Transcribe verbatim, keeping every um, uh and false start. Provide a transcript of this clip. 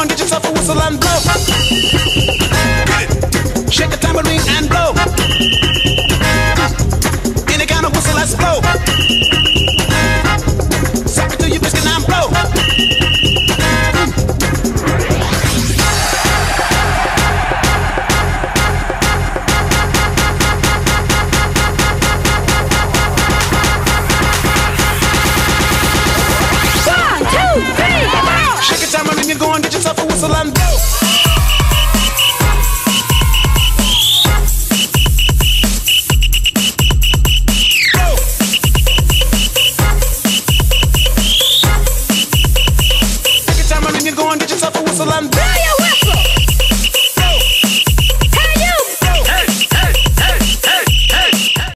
and get yourself a whistle and blow. Get it. Shake a tambourine and blow. Any kind of whistle, let's blow. Suck it till you biscuit and blow. You go and get yourself a whistle and blow. Blow. Take your time and you go and get yourself a whistle and blow.